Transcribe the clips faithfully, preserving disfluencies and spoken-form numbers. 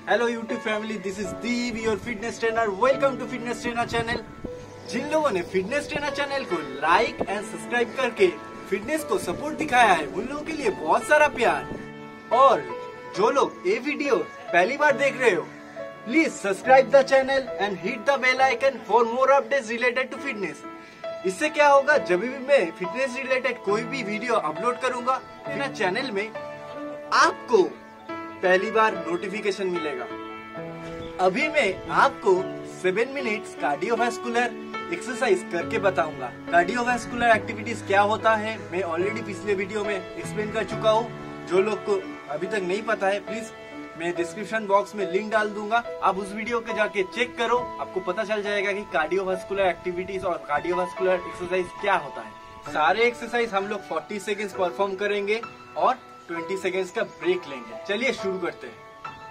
Hello YouTube family, this is Deep your fitness trainer. Welcome to fitness trainer channel. जिन लोगों ने fitness trainer channel को like and subscribe करके fitness को support दिखाया है, उन लोगों के लिए बहुत सारा प्यार। और जो लोग ये वीडियो पहली बार देख रहे हो, please subscribe the channel and hit the bell icon for more updates related to fitness. इससे क्या होगा, जब भी मैं फिटनेस रिलेटेड कोई भी वीडियो अपलोड करूंगा मेरा चैनल में, आपको पहली बार नोटिफिकेशन मिलेगा। अभी मैं आपको सेवन मिनट्स कार्डियोवास्कुलर एक्सरसाइज करके बताऊंगा। कार्डियोवास्कुलर एक्टिविटीज क्या होता है मैं ऑलरेडी पिछले वीडियो में एक्सप्लेन कर चुका हूँ। जो लोग को अभी तक नहीं पता है, प्लीज मैं डिस्क्रिप्शन बॉक्स में लिंक डाल दूंगा, आप उस वीडियो के जाके चेक करो। आपको पता चल जाएगा कि कार्डियोवास्कुलर एक्टिविटीज और कार्डियोवास्कुलर एक्सरसाइज क्या होता है। सारे एक्सरसाइज हम लोग चालीस सेकेंड्स परफॉर्म करेंगे और बीस सेकेंड्स का ब्रेक लेंगे। चलिए शुरू करते हैं।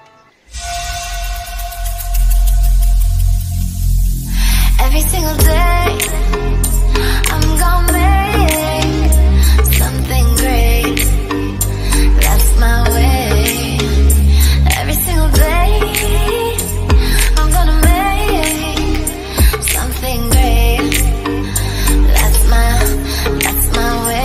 Every single day I'm gonna make something great. That's my way. Every single day I'm gonna make something great. That's my, that's my way.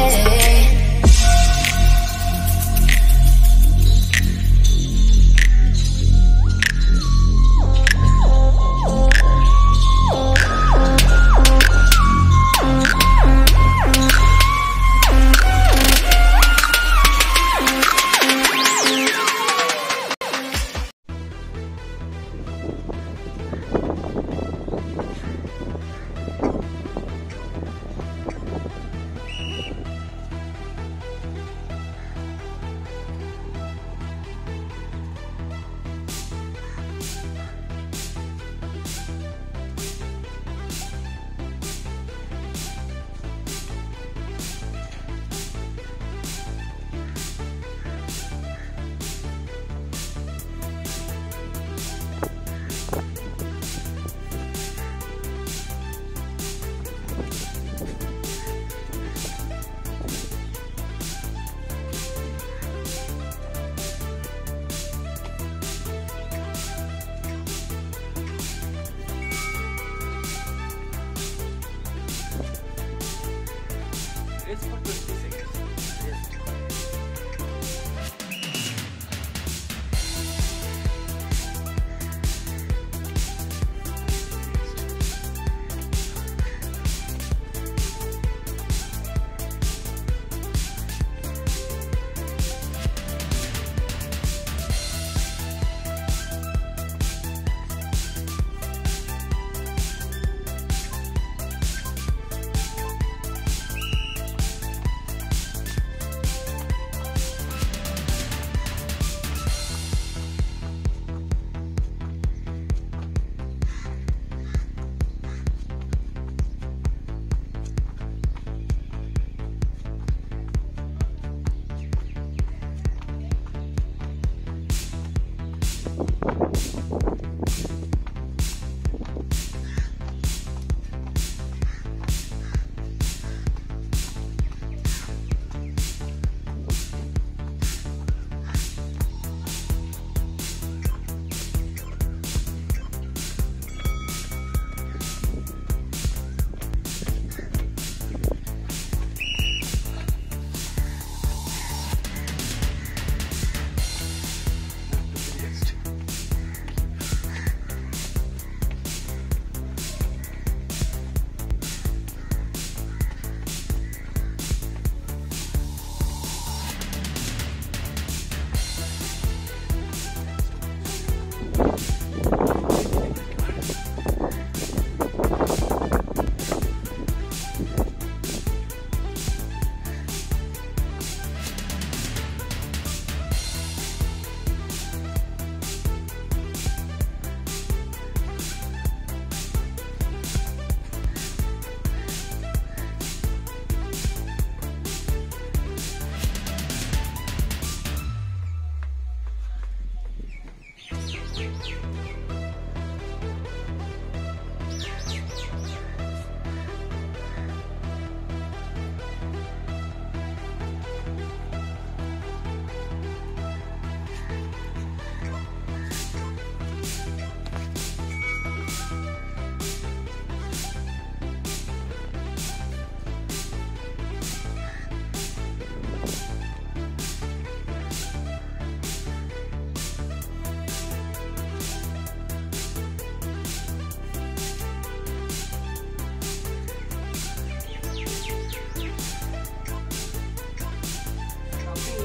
Rest for twenty seconds. Rest.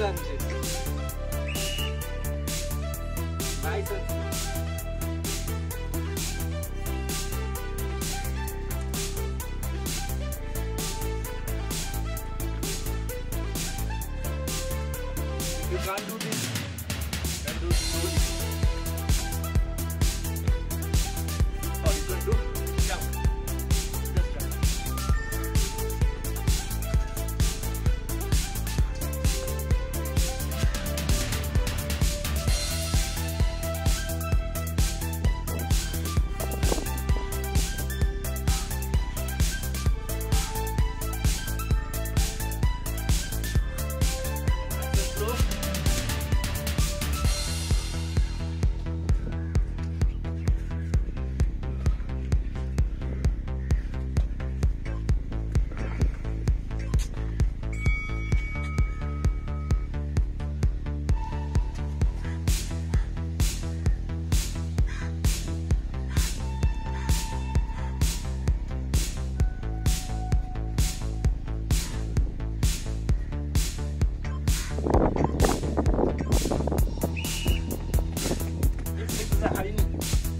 and slow. Nice and slow. You can't do this. You can do it slowly. Or you can do jump. Just jump. Just slow. It's a high knee.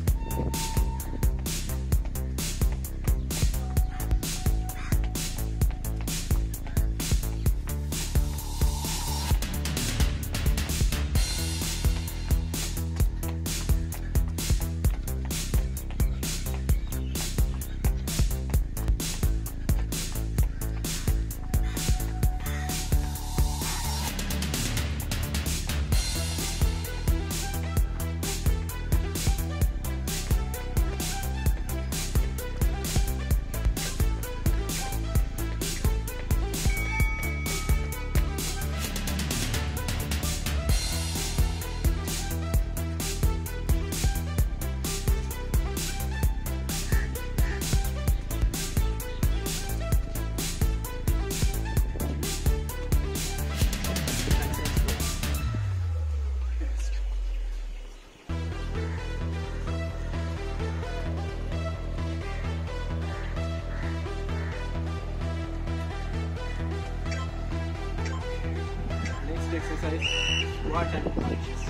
Next exercise, squat and punches.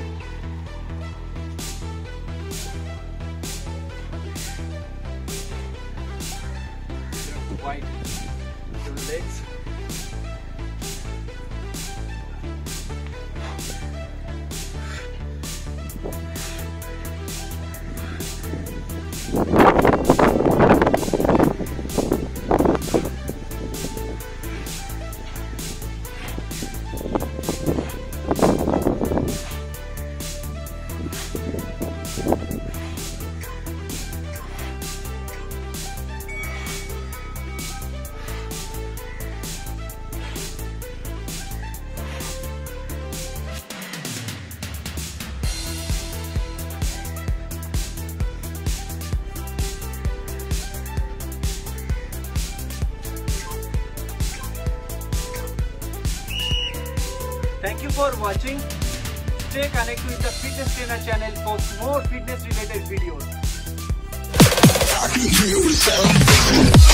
You have to widen your legs. Thank you for watching. Stay connected with the Fitness Trainer channel for more fitness related videos.